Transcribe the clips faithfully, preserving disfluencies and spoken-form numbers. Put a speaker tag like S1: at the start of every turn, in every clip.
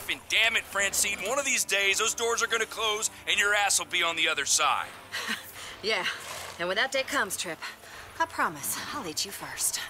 S1: And damn it, Francine, one of these days those doors are gonna close and your ass will be on the other side.
S2: Yeah, and when that day comes, Trip, I promise I'll eat you first.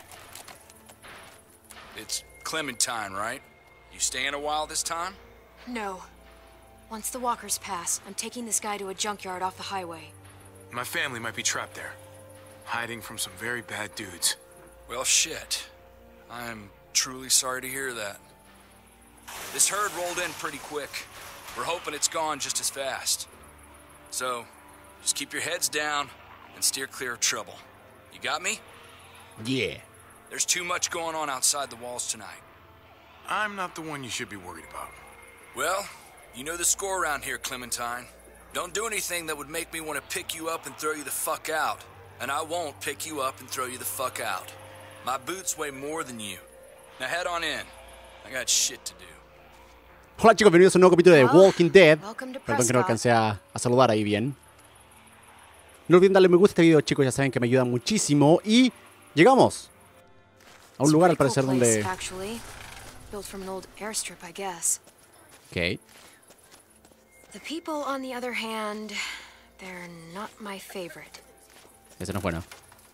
S1: It's Clementine, right? You staying a while this time?
S3: No. Once the walkers pass, I'm taking this guy to a junkyard off the highway.
S4: My family might be trapped there, hiding from some very bad dudes.
S1: Well, shit. I'm truly sorry to hear that. This herd rolled in pretty quick. We're hoping it's gone just as fast. So, just keep your heads down and steer clear of trouble. You got me?
S5: Yeah.
S1: There's too much going on outside the walls tonight.
S4: I'm not the one you should be worried about.
S1: Well, you know the score around here, Clementine. Don't do anything that would make me want to pick you up and throw you the fuck out. And I won't pick you up and throw you the fuck out. My boots weigh more than you. Now head on in. I got shit to do.
S5: Hola chicos, bienvenidos a un nuevo capítulo de
S3: Well,
S5: Walking Dead.
S3: welcome to
S5: Perdón que no
S3: Prescott.
S5: alcancé a, a saludar ahí bien. No olviden darle me gusta a este video, chicos, ya saben que me ayudan muchísimo. Y llegamos a un
S3: It's a
S5: lugar al
S3: pretty
S5: parecer
S3: cool place,
S5: donde...
S3: actually. Built from an old airstrip, I guess.
S5: Ok.
S3: The people, on the other hand, they're not my favorite.
S5: Ese no es bueno.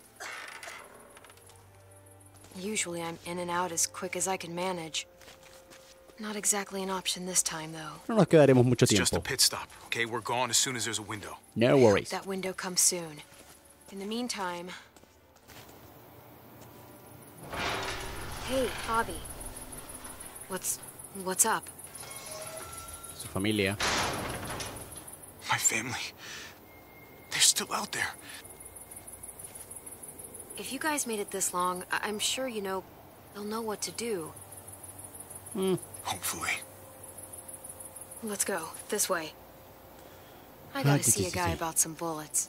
S3: Usually I'm in and out as quick as I can manage. Not exactly an option this time, though.
S5: No nos quedaremos mucho
S4: It's just a
S5: tiempo.
S4: pit stop, okay? We're gone as soon as there's a window.
S5: No worries.
S3: That window comes soon. In the meantime... Hey, Javi. What's... what's up?
S5: Su familia.
S4: My family, they're still out there.
S3: If you guys made it this long, I- I'm sure, you know, they'll know what to do.
S4: Hopefully.
S3: Let's go. This way. I
S5: Ah,
S3: gotta
S5: sí,
S3: see
S5: sí,
S3: a
S5: sí,
S3: guy
S5: sí.
S3: about some bullets.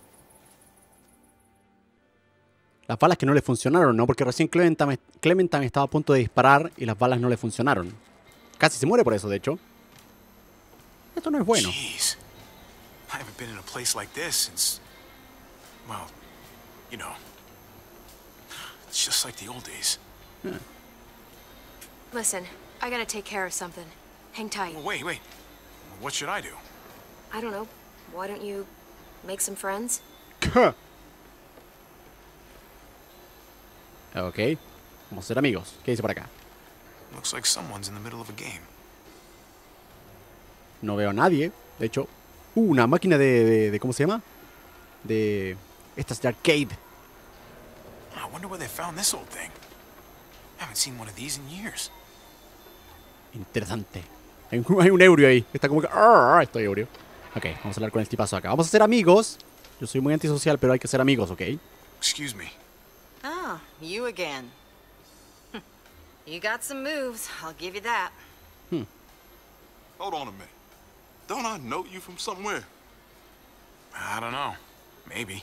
S5: Las balas que no le funcionaron, ¿no? Porque recién Clementine, Clementine estaba a punto de disparar y las balas no le funcionaron. Casi se muere por eso, de hecho. Esto no es bueno.
S4: Jeez. I haven't been in a place like this since... Well, you know... It's just like the old days.
S3: Listen, I gotta take care of something. Hang tight.
S4: Well, wait, wait. What should I do?
S3: I don't know. Why don't you make some friends?
S5: Ok. Vamos a ser amigos. ¿Qué dice por acá?
S4: Looks like someone's in the middle of a game.
S5: No veo a nadie. De hecho, uh, una máquina de, de, de- ¿cómo se llama? De... Estas de arcade.
S4: I wonder where they found this old thing. I haven't seen one of these in years.
S5: Interesante. Hay un, hay un ebrio ahí. Está como que... "Arr, estoy ebrio". Ok, vamos a hablar con el tipazo acá. Vamos a ser amigos. Yo soy muy antisocial, pero hay que ser amigos, ¿ok?
S4: Excuse me.
S2: Ah, you again. You got some moves, I'll give you that.
S6: Hold on a minute. Don't I know you from somewhere?
S4: I don't know. Maybe.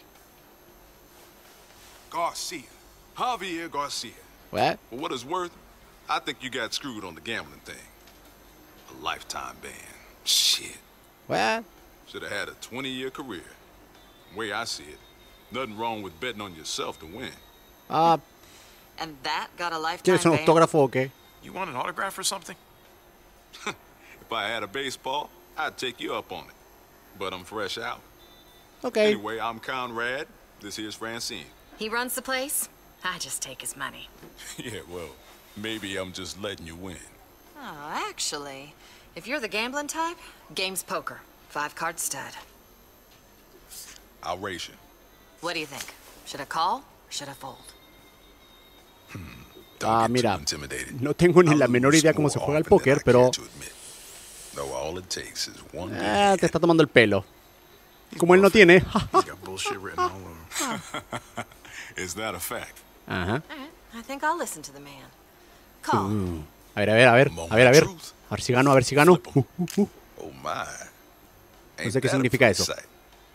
S6: Garcia. Javier Garcia.
S5: What?
S6: For what it's worth, I think you got screwed on the gambling thing. A lifetime ban. Shit.
S5: What?
S6: Should have had a twenty-year career. The way I see it, nothing wrong with betting on yourself to win.
S5: Ah,
S2: And that got a lifetime
S5: ¿quieres un
S2: ban?
S5: autógrafo o qué?
S4: You want an autograph or something?
S6: If I had a baseball, I'd take you up on it. But I'm fresh out.
S5: Ok.
S6: Anyway, I'm Conrad. This here's Francine.
S2: He runs the place. I just take his money.
S6: Yeah, well, maybe I'm just letting you win.
S2: Oh, actually, if you're the gambling type, game's poker. Five card stud.
S6: I'll race you.
S2: What do you think? Should I call or should I fold?
S6: Don't
S5: Ah,
S6: get
S5: mira.
S6: too intimidated.
S5: No tengo ni
S6: I'll
S5: la menor
S6: lose
S5: idea cómo se
S6: more
S5: juega el
S6: often than
S5: póker,
S6: I
S5: pero...
S6: care to admit. Though all it takes is one good
S5: Eh,
S6: hand.
S5: te está tomando el pelo. Como él no tiene.
S4: He's got bullshit written all over him.
S6: Is that a fact?
S5: Ajá.
S2: All right, I think I'll listen to the man. Call.
S5: Uh, a ver, a ver, a ver. A ver, a ver. A ver si gano, a ver si gano. Uh, uh, uh.
S6: Oh my.
S5: No
S6: Ain't
S5: sé qué
S6: that a
S5: significa
S6: pretty
S5: eso.
S6: sight?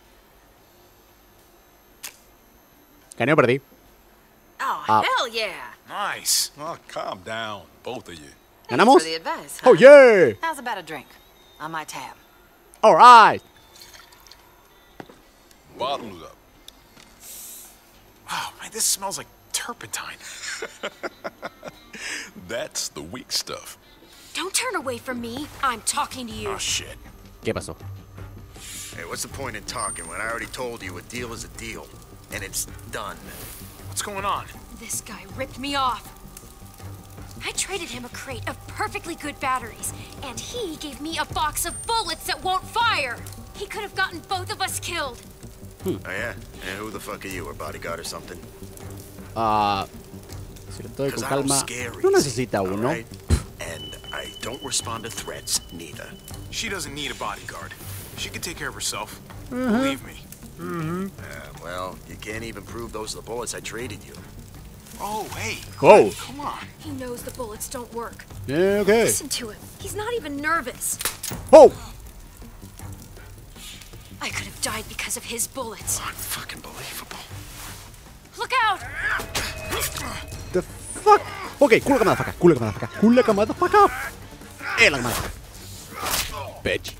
S5: ¿Gané o perdí?
S2: Oh,
S5: Ah.
S2: hell yeah!
S4: Nice.
S6: Oh, calm down, both of you.
S5: ¿Ganamos?
S2: For the advice,
S5: Oh,
S2: huh?
S5: yeah!
S2: How's about a drink? On my tab.
S5: Alright!
S6: Bottoms up.
S4: Wow, man, this smells like turpentine.
S6: That's the weak stuff.
S3: Don't turn away from me. I'm talking to you.
S7: Oh, shit.
S5: ¿Qué pasó?
S7: Hey, what's the point in talking when I already told you a deal is a deal? And it's done.
S4: What's going on?
S3: This guy ripped me off. I traded him a crate of perfectly good batteries, and he gave me a box of bullets that won't fire. He could have gotten both of us killed.
S7: Oh, yeah? And who the fuck are you, a bodyguard or something?
S5: Ah, si lo estoy con
S7: Because I don't
S5: calma.
S7: scare
S5: No
S7: easy,
S5: necesita
S7: all
S5: uno.
S7: right? And I don't respond to threats, neither.
S4: She doesn't need a bodyguard. She can take care of herself. Believe me.
S7: Uh, well, you can't even prove those are the bullets I traded you.
S4: Oh, hey.
S5: Oh.
S4: Come on.
S3: He knows the bullets don't work.
S5: Yeah, okay.
S3: Listen to him. He's not even nervous.
S5: Oh!
S3: I could have died because of his bullets.
S7: Unfucking believable.
S3: Look out!
S5: The fuck? Ok, culo que motherfucker, culo que motherfucker, culo que motherfucker. Eh, la motherfucker. Bitch.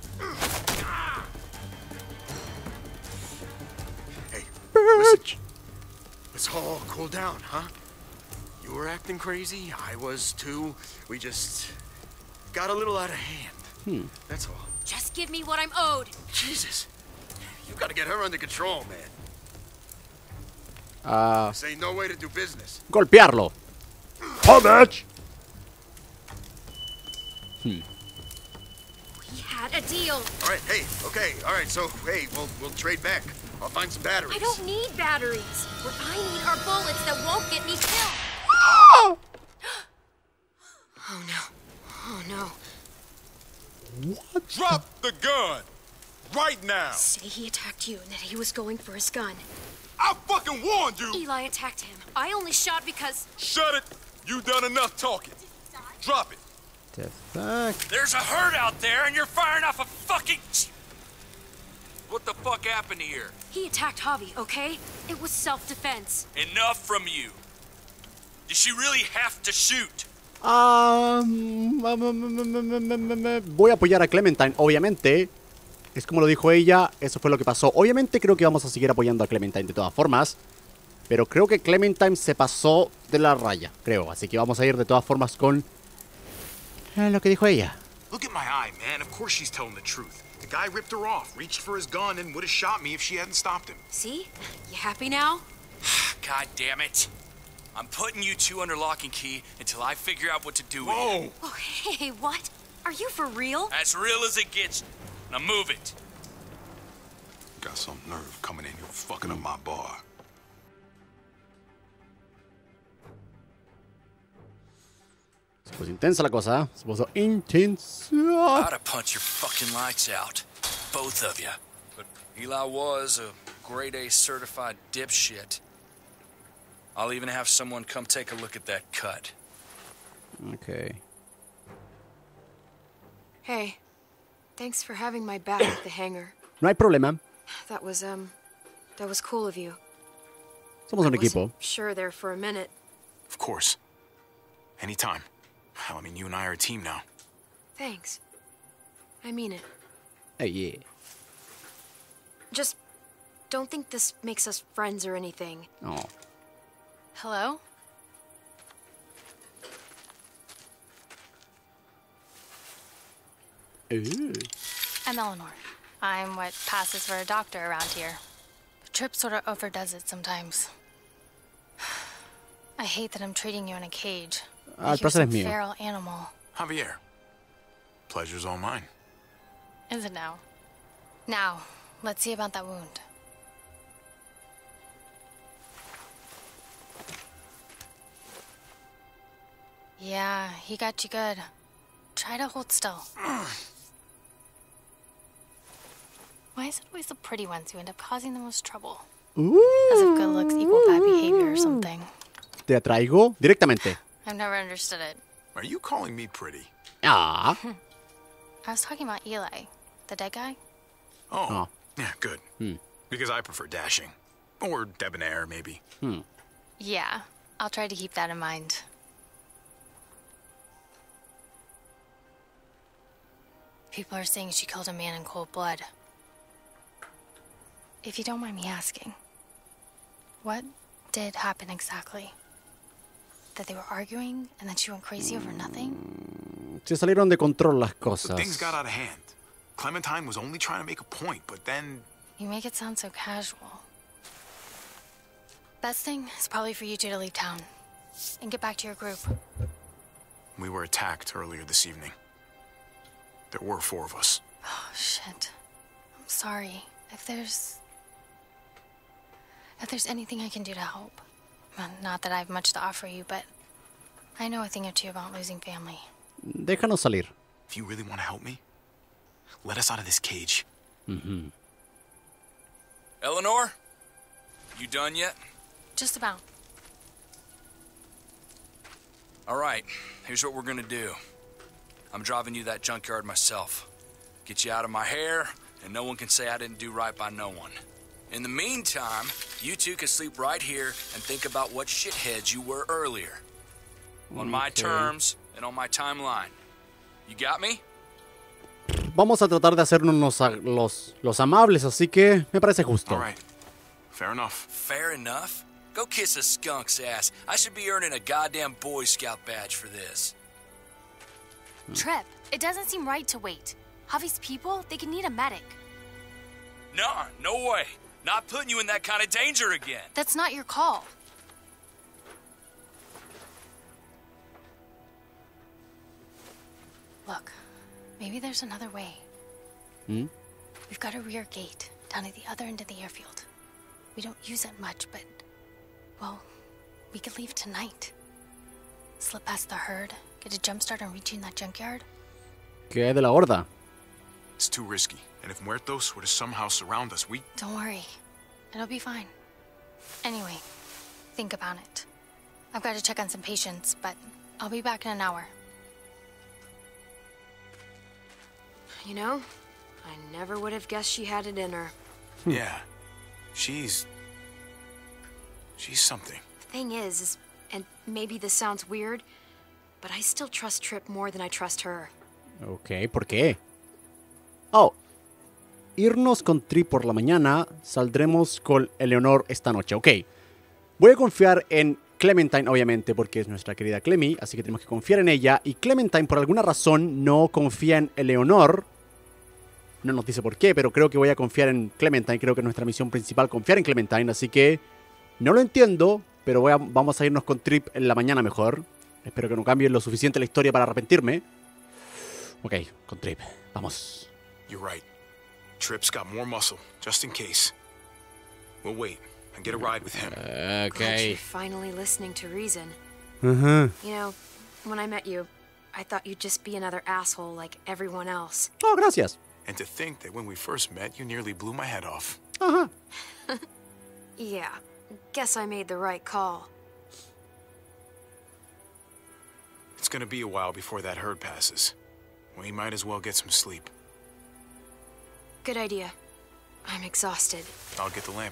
S7: Hey,
S5: Bitch.
S7: let's all cool down, huh? You were acting crazy, I was too. We just got a little out of hand.
S5: Hmm.
S7: That's all.
S3: Just give me what I'm owed.
S7: Jesus. You gotta get her under control, man.
S5: Ah,
S7: This ain't no way to do business.
S5: golpearlo. Oh, bitch. Hmm.
S3: We had a deal.
S7: All right, hey, okay, all right, so, hey, we'll, we'll trade back. I'll find some batteries.
S3: I don't need batteries. What I need are bullets that won't get me killed.
S5: Oh!
S3: Oh no. Oh no.
S5: What?
S6: Drop the gun! Right now!
S3: Say he attacked you and that he was going for his gun.
S6: I fucking warned you!
S3: Eli attacked him. I only shot because...
S6: Shut it! You done enough talking. Drop it.
S5: The fuck?
S1: There's a herd out there, and you're firing off a fucking... What the fuck happened here?
S3: He attacked Javi, okay? It was self-defense.
S1: Enough from you. Did she really have to shoot?
S5: Ah, mm, mm, mm, mm, mm, mm, voy a apoyar a Clementine, obviamente. Es como lo dijo ella, eso fue lo que pasó. Obviamente creo que vamos a seguir apoyando a Clementine de todas formas. Pero creo que Clementine se pasó de la raya, creo. Así que vamos a ir de todas formas con eh, lo que dijo ella.
S4: Look at my eye, man. Of course she's telling the truth. The guy ripped her off, reached for his gun, and would have shot me if she hadn't stopped him.
S3: See? You happy now?
S1: God damn it. I'm putting you two under lock and key until I figure out what to do with you.
S6: Whoa!
S3: Oh, hey, what? Are you for real?
S1: As real as it gets. Now move it.
S6: Got some nerve coming in here fucking up my bar.
S5: Se puso intensa la cosa, ¿eh? Se puso intensa.
S1: I'd have punched your fucking lights out. Both of you. But Eli was a grade A certified dipshit. I'll even have someone come take a look at that cut.
S5: Ok.
S3: Hey, thanks for having my back at the hangar.
S5: No hay problema.
S3: That was, um, that was cool of you.
S5: Somos un
S3: I
S5: equipo.
S3: wasn't sure there for a minute.
S4: Of course. Anytime. Hell, I mean, you and I are a team now.
S3: Thanks. I mean it.
S5: Hey, yeah.
S3: Just don't think this makes us friends or anything.
S5: Oh.
S8: Hello?
S5: Ooh.
S8: I'm Eleanor. I'm what passes for a doctor around here. The trip sort of overdoes it sometimes. I hate that I'm treating you in a cage.
S5: Ah, el
S8: Like you're
S5: placer es
S8: some
S5: mío.
S8: feral animal.
S4: Javier. Pleasure's all mine.
S8: Is it now? Now, let's see about that wound. Yeah, he got you good. Try to hold still. Why is it always the pretty ones who end up causing the most trouble? As if good looks equal bad behavior or something.
S5: Te atraigo directamente.
S8: I've never understood it.
S4: Are you calling me pretty?
S5: Ah.
S8: I was talking about Eli, the dead guy.
S4: Oh.
S5: Oh.
S4: Yeah, good.
S5: Hmm.
S4: Because I prefer dashing. Or debonair, maybe.
S5: Hmm.
S8: Yeah, I'll try to keep that in mind. People are saying she killed a man in cold blood. If you don't mind me asking, what did happen exactly? That they were arguing and then she went crazy over nothing?
S5: Se salieron de control las
S4: So
S5: cosas.
S4: things got out of hand. Clementine was only trying to make a point, but then...
S8: You make it sound so casual. Best thing is probably for you two to leave town and get back to your group.
S4: We were attacked earlier this evening. There were four of us.
S8: Oh, shit. I'm sorry. If there's... If there's anything I can do to help. Well, not that I have much to offer you, but I know a thing or two about losing family.
S5: Déjanos salir.
S4: If you really want to help me, let us out of this cage.
S5: Mm-hmm.
S1: Eleanor? You done yet?
S8: Just about.
S1: All right, here's what we're gonna do. I'm driving you to that junkyard myself. Get you out of my hair, and no one can say I didn't do right by no one. In the meantime, you two can sleep right here and think about what shitheads you were earlier. On my
S5: Okay.
S1: terms and on my timeline. You got me?
S5: Vamos a tratar de hacernos los, los, los amables, así que me parece justo.
S4: All right. Fair enough.
S1: Fair enough. Go kiss a skunk's ass. I should be earning a goddamn Boy Scout badge for this.
S3: Trip, it doesn't seem right to wait. Javi's people, they can need a medic.
S1: Nah, no way. Not putting you in that kind of danger again.
S3: That's not your call.
S8: Look, maybe there's another way.
S5: Hmm?
S8: We've got a rear gate down at the other end of the airfield. We don't use it much, but, well, we could leave tonight. Slip past the herd, get a jump start on reaching that junkyard.
S5: ¿Qué hay de la horda?
S4: It's too risky. And if Muertos were to somehow surround us, we...
S8: Don't worry. It'll be fine. Anyway, think about it. I've got to check on some patients, but I'll be back in an hour.
S9: You know, I never would have guessed she had it in her.
S4: Yeah. She's... She's something.
S9: The thing is, is, and maybe this sounds weird, but I still trust Trip more than I trust her.
S5: Ok, ¿por qué? Oh. Irnos con Trip por la mañana, saldremos con Eleanor esta noche. Ok. Voy a confiar en Clementine, obviamente, porque es nuestra querida Clemmy, así que tenemos que confiar en ella. Y Clementine, por alguna razón, no confía en Eleanor. No nos dice por qué, pero creo que voy a confiar en Clementine. Creo que es nuestra misión principal confiar en Clementine, así que no lo entiendo, pero voy a, vamos a irnos con Trip en la mañana mejor. Espero que no cambie lo suficiente la historia para arrepentirme. Ok, con Trip. Vamos.
S4: You're right. Trip's got more muscle, just in case. We'll wait and get a ride with him.
S9: Glad you're finally listening to reason.
S5: Uh-huh.
S9: You know, when I met you, I thought you'd just be another asshole like everyone else.
S5: Oh, gracias.
S4: And to think that when we first met, you nearly blew my head off.
S5: Ajá.
S9: Yeah, guess I made the right call.
S4: It's gonna be a while before that herd passes. We might as well get some sleep.
S9: Good idea. I'm exhausted.
S4: I'll get the lamp.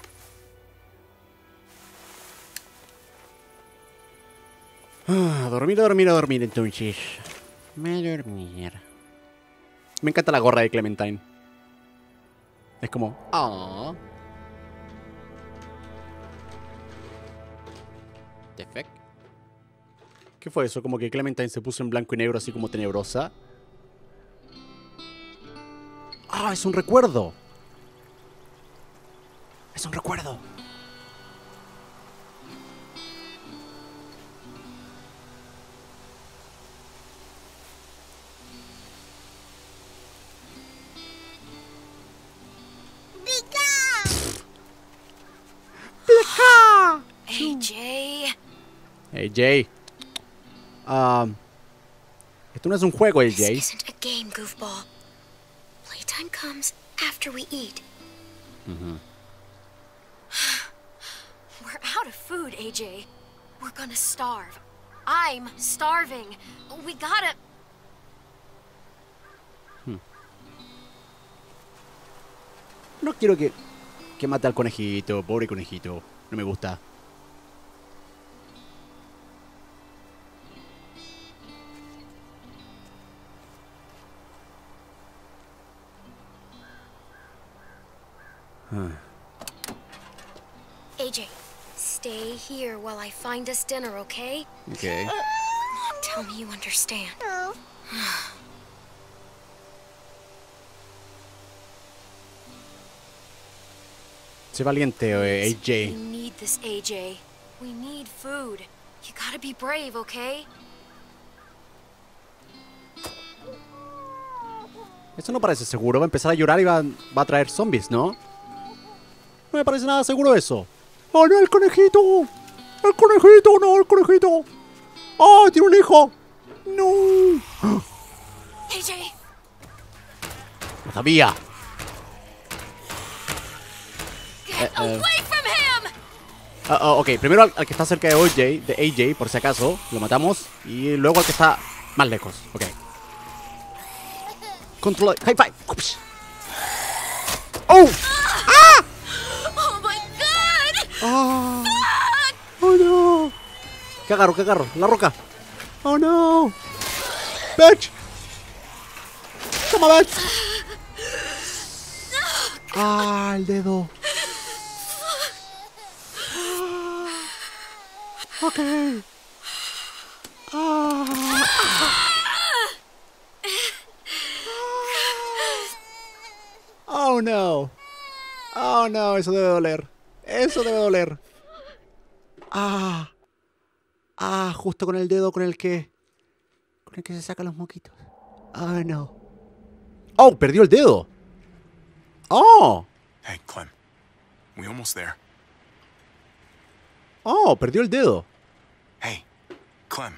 S5: Ah, dormir, a dormir, a dormir entonces. Me dormir. Me encanta la gorra de Clementine. Es como... Ah. The fuck? ¿Qué fue eso? Como que Clementine se puso en blanco y negro así como tenebrosa. Ah, es un recuerdo. Es un recuerdo.
S9: Hey, Jay.
S5: Hey, Jay. Um, esto no es un juego, hey, Jay.
S10: This isn't a game, goofball. Playtime comes after we eat.
S5: Mm-hmm.
S3: We're out of food, A J. We're gonna starve. I'm starving. We gotta...
S5: Hmm. No quiero que, que mate al conejito, pobre conejito. No me gusta. Huh.
S10: A J, stay here while I find us dinner, okay?
S5: Okay.
S10: Tell me you understand.
S5: Sé valiente, eh, A
S3: We
S5: J.
S3: need this, A J. We need food. You gotta be brave, okay?
S5: Eso no parece seguro. Va a empezar a llorar y va, va a traer zombies, ¿no? No me parece nada seguro eso. ¡Oh, no, el conejito! ¡El conejito! ¡No, el conejito! ¡Oh, tiene un hijo! ¡No!
S3: A J!
S5: ¡Lo sabía!
S3: Get
S5: Eh, eh.
S3: away from him!
S5: Ah, ah, ok, primero al, al que está cerca de O J, de A J, por si acaso, lo matamos. Y luego al que está más lejos. Ok. Control. High five. Ups. ¡Oh! ¡Ah!
S3: Oh my god!
S5: ¡Oh! ¡Oh no! ¿Qué agarro? ¿Qué agarro? La roca. ¡Oh no! ¡Bitch! ¡Toma, bitch! ¡Ah, el dedo! Ok. Ah. Oh no. Oh no, eso debe doler. Eso debe doler. Ah. Ah, justo con el dedo con el que. Con el que se sacan los moquitos. Oh no. Oh, perdió el dedo. Oh.
S4: Hey, Clem. We almost there.
S5: Oh, perdió el dedo.
S4: Hey, Clem.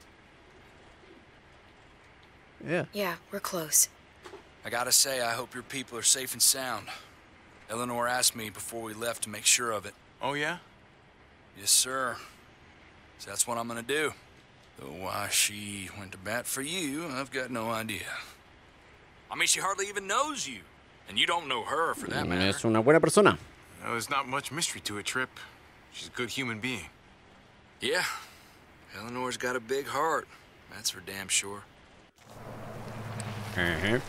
S5: Yeah.
S9: Yeah, we're close.
S1: I gotta say, I hope your people are safe and sound. Eleanor asked me before we left to make sure of it.
S4: Oh, yeah?
S1: Yes, sir. So that's what I'm gonna do. Though why she went to bat for you, I've got no idea. I mean, she hardly even knows you. And you don't know her, for that matter.
S5: Es una buena persona.
S4: No, there's not much mystery to it, Trip. She's a good human being.
S1: Yeah. Eleanor's got a big heart. That's for damn sure.
S5: Uh-huh.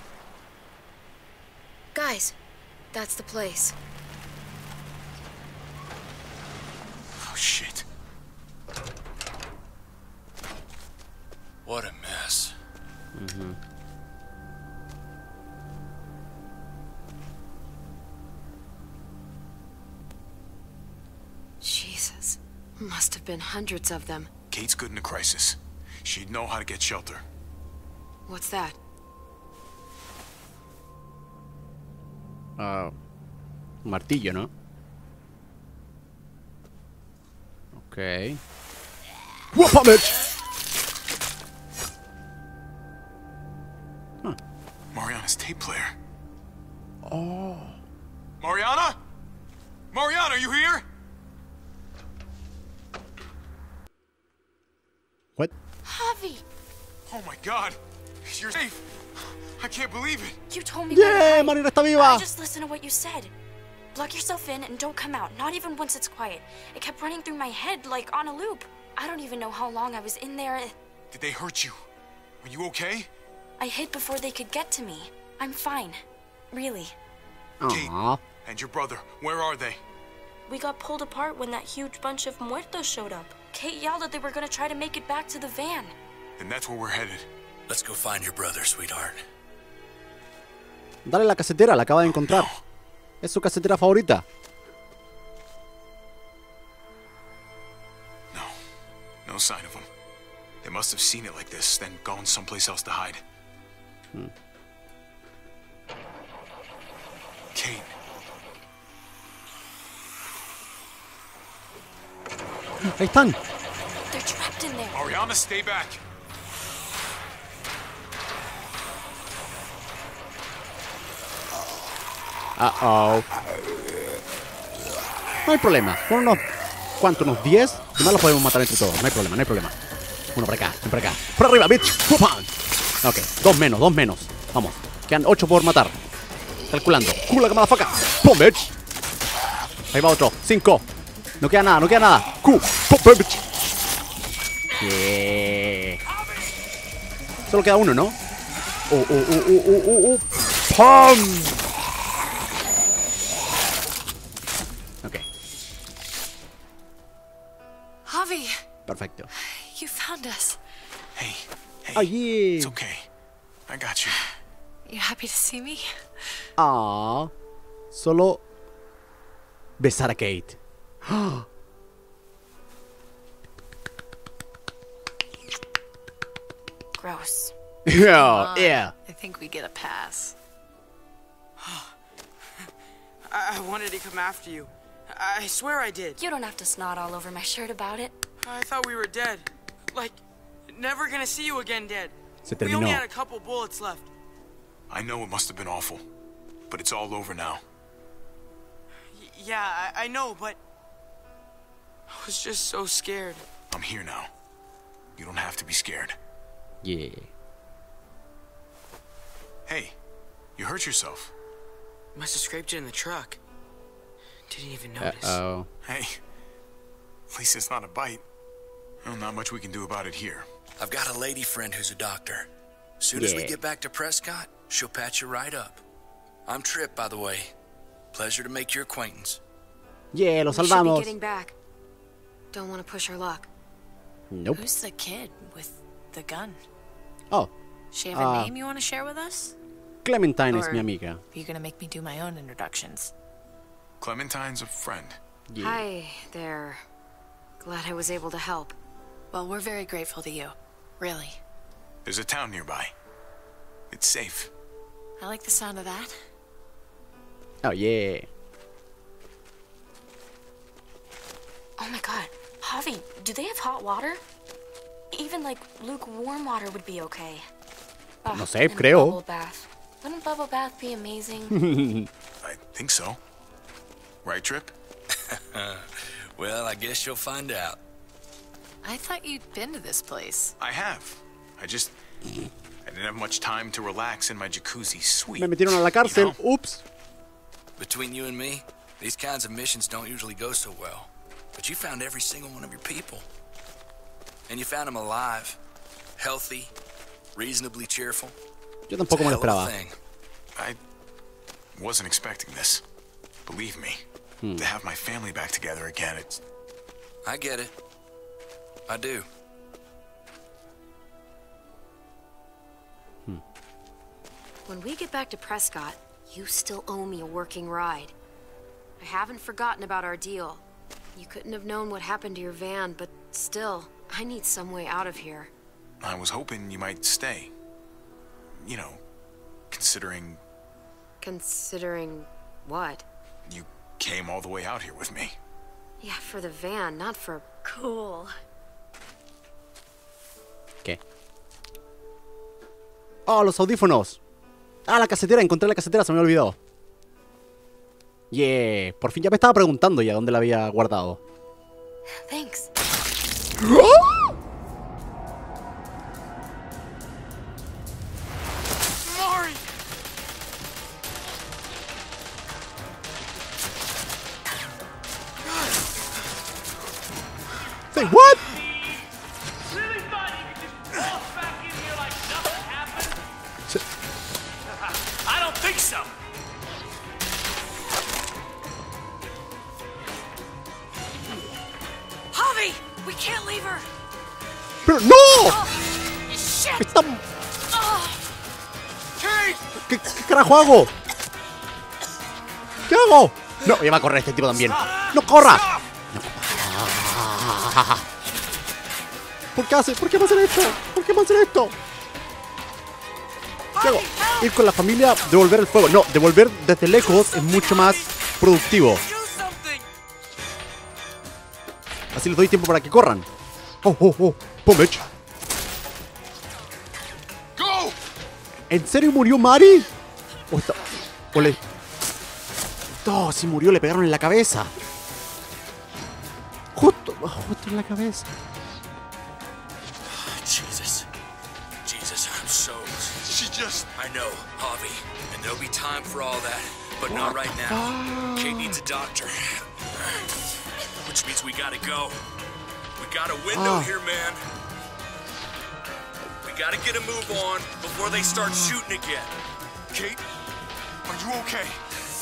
S9: Guys, that's the place.
S4: Oh, shit.
S1: What a mess.
S5: Mm-hmm.
S9: Jesus. Must have been hundreds of them.
S4: Kate's good in a crisis. She'd know how to get shelter.
S9: What's that?
S5: Ah, un martillo, ¿no? Ok. ¡Wapa, bitch! Huh.
S4: Mariana's tape player.
S5: Oh.
S4: Mariana? Mariana, are you here?
S5: What?
S8: Javi!
S4: Oh my god. You're safe. I can't believe it.
S8: You told me
S5: Yeah,
S8: right away.
S5: Mariana está
S8: I
S5: viva.
S8: just listened to what you said. Lock yourself in and don't come out, not even once it's quiet. It kept running through my head like on a loop. I don't even know how long I was in there.
S4: Did they hurt you? Are you okay?
S8: I hid before they could get to me. I'm fine. Really.
S4: Kate,
S5: Aww.
S4: and your brother, where are they?
S8: We got pulled apart when that huge bunch of muertos showed up. Kate yelled that they were gonna try to make it back to the van.
S4: Then that's where we're headed.
S1: Let's go find your brother, sweetheart.
S5: Dale la casetera, la acaba de encontrar. Es su casetera favorita.
S4: No. No sign of them. They must have seen it like this, then gone someplace else to hide.
S5: Hmm.
S4: Kate.
S5: Ahí están.
S8: They're trapped in there.
S4: Ariana, stay back.
S5: Uh-oh. No hay problema. Con unos... ¿Cuánto? ¿Unos diez? Y más los podemos matar entre todos. No hay problema, no hay problema. Uno por acá, uno por acá. ¡Por arriba, bitch! ¡Pum! Ok, dos menos, dos menos. Vamos. Quedan ocho por matar. Calculando. ¡Cula, que motherfucker! ¡Pum, bitch! Ahí va otro. Cinco. No queda nada, no queda nada. ¡Cu! ¡Pum, bitch! Yeah. Solo queda uno, ¿no? ¡Uh, uh, uh, uh, uh, uh, uh! ¡Pum! Ok.
S9: Javi,
S5: Perfecto.
S8: You found us.
S4: Hey, hey.
S5: Oh, yeah.
S4: It's okay. I got you.
S8: You happy to see me?
S5: Ah, solo besar a Kate.
S8: Gross.
S5: Yeah, yeah.
S8: I think we get a pass.
S11: I, I wanted to come after you. I swear I did.
S8: You don't have to snot all over my shirt about it.
S11: I thought we were dead. Like, never gonna see you again dead.
S5: Se
S11: We only
S5: terminó.
S11: had a couple bullets left.
S4: I know it must have been awful, but it's all over now.
S11: Y yeah, I, I know, but I was just so scared.
S4: I'm here now. You don't have to be scared.
S5: Yeah.
S4: Hey, you hurt yourself.
S11: Must have scraped it in the truck. Didn't even notice.
S5: Uh-oh.
S4: Hey, at least it's not a bite. Well, not much we can do about it here.
S1: I've got a lady friend who's a doctor. Soon as we
S5: Yeah.
S1: get back to Prescott, she'll patch you right up. I'm Tripp, by the way. Pleasure to make your acquaintance.
S5: Yeah, lo
S9: We should be
S5: salvamos.
S9: getting back. Don't want to push our luck.
S5: Nope.
S8: Who's the kid with the gun?
S5: Oh,
S8: She have a
S5: Ah.
S8: name you want to share with us?
S5: Clementine es
S8: Or-
S5: mi amiga.
S8: Are you gonna make me do my own introductions?
S4: Clementine's a friend.
S5: Yeah.
S9: Hi there. Glad I was able to help.
S8: Well, we're very grateful to you. Really.
S4: There's a town nearby. It's safe.
S8: I like the sound of that.
S5: Oh, yeah.
S8: Oh my god. Javi, do they have hot water? Even like lukewarm water would be okay. Oh,
S5: No sé,
S8: and
S5: creo.
S8: Bubble bath. Wouldn't bubble bath be amazing?
S4: I think so. Right, Tripp?
S1: Well, I guess you'll find out.
S8: I thought you'd been to this place.
S4: I have. I just... I didn't have much time to relax in my jacuzzi suite.
S5: Me metieron a la cárcel.
S4: You know?
S5: Oops.
S1: Between you and me, these kinds of missions don't usually go so well. But you found every single one of your people. And you found them alive, healthy, reasonably cheerful.
S5: Yo tampoco me lo
S1: It's a hell of
S5: esperaba.
S1: a thing.
S4: I wasn't expecting this. Believe me.
S5: Hmm.
S4: To have my family back together again, it's...
S1: I get it. I do.
S9: When we get back to Prescott, you still owe me a working ride. I haven't forgotten about our deal. You couldn't have known what happened to your van, but still, I need some way out of here.
S4: I was hoping you might stay. You know, considering
S9: Considering what?
S4: you came all the way out here with me.
S9: Yeah, for the van, not for...
S8: Cool.
S5: ¿Qué? Oh, los audífonos. Ah, la casetera. Encontré la casetera. Se me había olvidado. Yeah. Por fin ya me estaba preguntando ya dónde la había guardado.
S8: Thanks.
S11: Mari!
S5: Say what?
S12: Really thought you could just walk back in here like nothing happened? I don't think so.
S8: Javi! We can't leave her!
S5: ¡Pero no!
S8: Shit!
S5: Está...
S8: Oh,
S5: ¿Qué, ¿Qué carajo hago? ¿Qué hago? No, ya va a correr este tipo también. ¡No corra! No. ¿Por qué hace? ¿Por qué va a hacer esto? ¿Por qué va a hacer esto? ¿Qué hago? Ir con la familia, devolver el fuego. No, devolver desde lejos es mucho más productivo. Así les doy tiempo para que corran. Oh, oh, oh. Pomech. ¿En serio murió Mari? ¿O está... o le... No, si murió, le pegaron en la cabeza. Justo, justo en la cabeza.
S1: Jesus. Jesus, I'm so...
S6: She just...
S1: I know, Javi, and there'll be time for all that, but not right now. Kate needs a doctor. Which means we gotta go. We got a window
S5: Ah.
S1: here, man. We gotta get a move on before they start shooting again.
S4: Kate, are you okay?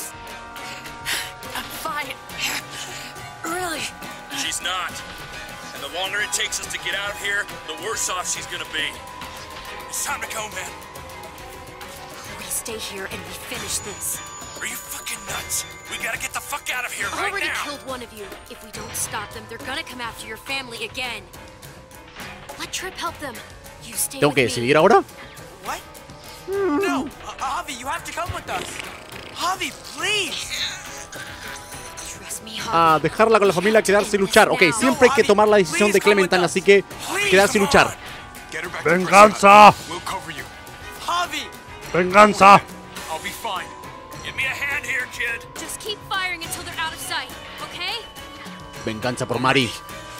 S8: I'm fine. Really?
S1: She's not.
S12: And the longer it takes us to get out of here, the worse off she's gonna be. It's time to go, man.
S3: We stay here and we finish this.
S12: Are you fucking nuts? We gotta get the fuck out of here
S3: I
S12: right
S3: already
S12: now.
S3: killed one of you. If we don't stop them, they're gonna come after your family again. Let Trip help them. You stay
S5: ¿Tengo
S3: with
S5: que
S3: me.
S5: decidir ahora?
S11: What? No, uh, Javi, you have to come with us. Javi, please.
S3: Trust me, Javi.
S5: A dejarla con la familia, quedarse y luchar. Ok, siempre hay que tomar la decisión de Clementine, así que quedarse y luchar.
S7: ¡Venganza!
S11: Javi!
S5: ¡Venganza!
S12: I'll be fine. Give me a hand here, kid.
S3: Just keep firing until they're out of sight, okay?
S5: Venganza por Mari.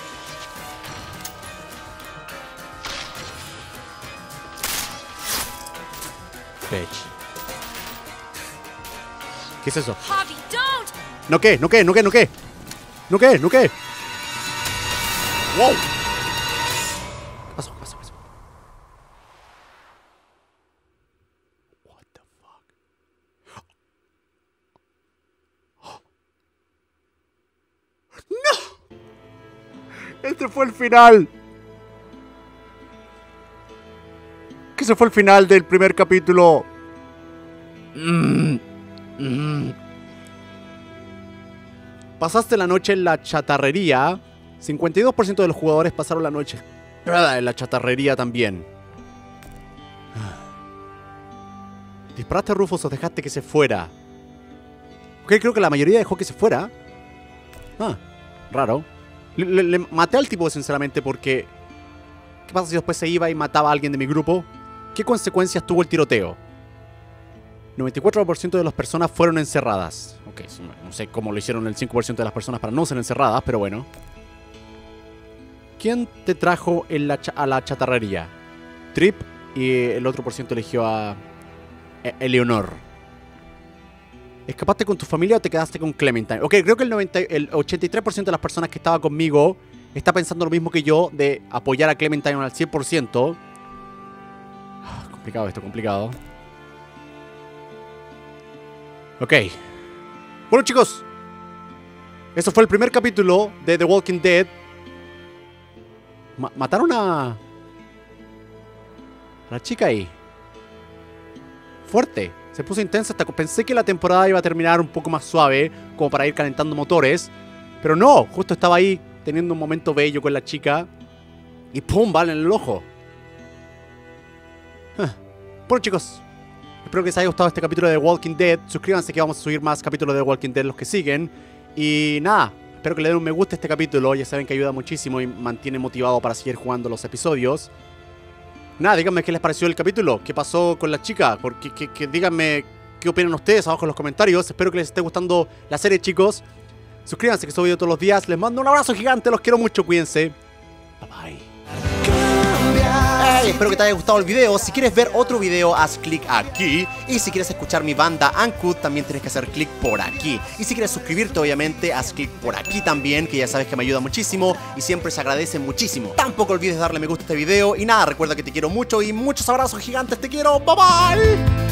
S5: Bitch. ¿Qué es eso?
S3: Javi, don't!
S5: ¿No qué? ¿No qué? ¿No qué? ¿No qué? ¿No qué? ¿No qué? ¡Wow! ¿Qué pasó? ¿Qué pasó? ¿Qué pasó? What the fuck? ¡No! Este fue el final. Que ese fue el final del primer capítulo. Mm. Mm. Pasaste la noche en la chatarrería. cincuenta y dos por ciento de los jugadores pasaron la noche en la chatarrería también. Disparaste a Rufus o dejaste que se fuera. Ok, creo que la mayoría dejó que se fuera. Ah, raro. Le, le, le maté al tipo sinceramente porque... ¿Qué pasa si después se iba y mataba a alguien de mi grupo? ¿Qué consecuencias tuvo el tiroteo? noventa y cuatro por ciento de las personas fueron encerradas. Ok, no sé cómo lo hicieron el cinco por ciento de las personas para no ser encerradas, pero bueno. ¿Quién te trajo en la a la chatarrería? Trip, y el otro por ciento eligió a Eleonor. ¿Escapaste con tu familia o te quedaste con Clementine? Ok, creo que el, noventa, el ochenta y tres por ciento de las personas que estaba conmigo está pensando lo mismo que yo de apoyar a Clementine al cien por ciento. Complicado esto, complicado. Ok. Bueno, chicos. Eso fue el primer capítulo de The Walking Dead. Ma mataron a... a la chica ahí. Fuerte. Se puso intensa hasta... Pensé que la temporada iba a terminar un poco más suave, como para ir calentando motores. Pero no. Justo estaba ahí teniendo un momento bello con la chica. Y ¡pum! Vale en el ojo. Huh. Bueno, chicos. Espero que les haya gustado este capítulo de The Walking Dead. Suscríbanse que vamos a subir más capítulos de The Walking Dead los que siguen. Y nada, espero que le den un me gusta a este capítulo. Ya saben que ayuda muchísimo y mantiene motivado para seguir jugando los episodios. Nada, díganme qué les pareció el capítulo. ¿Qué pasó con la chica? Porque, que, que, díganme qué opinan ustedes abajo en los comentarios. Espero que les esté gustando la serie, chicos. Suscríbanse que subo video todos los días. Les mando un abrazo gigante. Los quiero mucho. Cuídense. Bye bye. Hey, espero que te haya gustado el video. Si quieres ver otro video, haz clic aquí. Y si quieres escuchar mi banda Ankut, también tienes que hacer clic por aquí. Y si quieres suscribirte, obviamente, haz clic por aquí también, que ya sabes que me ayuda muchísimo y siempre se agradece muchísimo. Tampoco olvides darle me gusta a este video. Y nada, recuerda que te quiero mucho y muchos abrazos gigantes. Te quiero. Bye bye.